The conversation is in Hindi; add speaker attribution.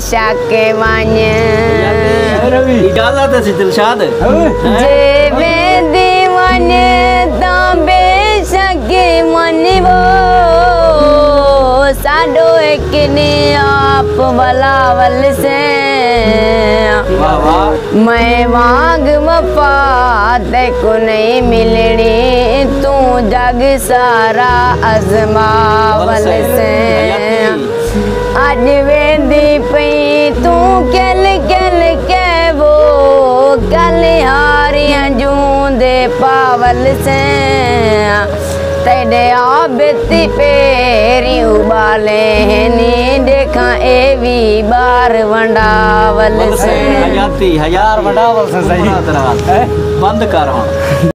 Speaker 1: बेशक वन
Speaker 2: इजाजत है दिलशाद
Speaker 1: जे वेंदी वन ता बेशक मन वो साडो एक ने आप बलावल से मैं मांग वफा को नहीं मिलनी तू जग सारा अजमावल से अज वेंदी पई तू कल कल के वो कल हारियां जूंदे पावल से तेरे आबती पेरी उबाले नी देखा ए भी बार वंडावल से
Speaker 2: हजार वंडावल से सही बंद कर।